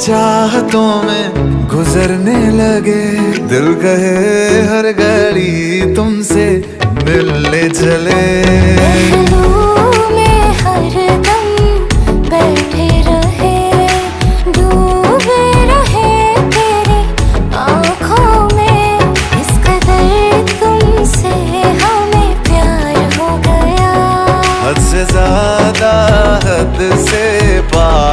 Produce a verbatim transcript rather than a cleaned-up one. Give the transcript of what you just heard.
चाहतों में गुजरने लगे, दिल कहे हर घड़ी तुमसे मिलने चले। पहलू में हर दम बैठे रहे, डूबे रहे तेरी आँखों में, इस कदर तुमसे हमें प्यार हो गया। हद से ज्यादा, हद से पार